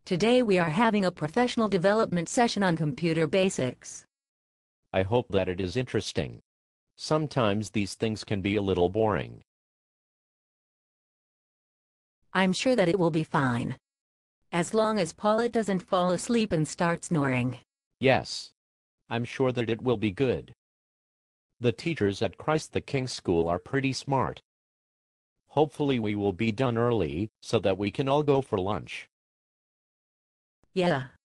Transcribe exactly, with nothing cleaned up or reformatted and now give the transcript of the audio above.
Today we are having a professional development session on computer basics. I hope that it is interesting. Sometimes these things can be a little boring. I'm sure that it will be fine. As long as Paula doesn't fall asleep and start snoring. Yes. I'm sure that it will be good. The teachers at Christ the King School are pretty smart. Hopefully we will be done early so that we can all go for lunch. Yeah.